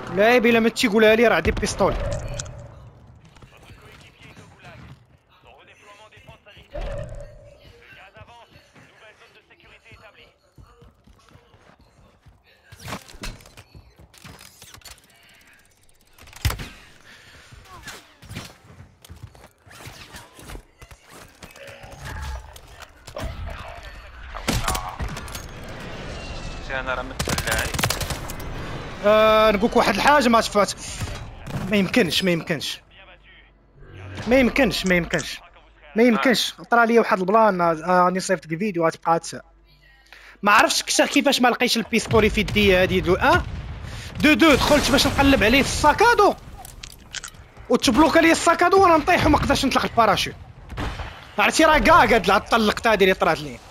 لاعب الا ما تيقولها لي راه عندي بيستول. انا راه متسلعي. نقولك واحد الحاجه ما تفات. ما يمكنش ما يمكنش ما يمكنش ما يمكنش ما يمكنش. طرا لي واحد البلان راني صيفط لك فيديو تبقى ما عرفتش كيفاش ما لقيتش البيستولي في يدي هادي دو دو دخلت باش نقلب عليه في الساكادو وتبلوكا لي الساكادو وانا نطيح وما قدرتش نطلق الباراشوت. عرفتي راه كاع هاد الطلقت هادي اللي طرات لي.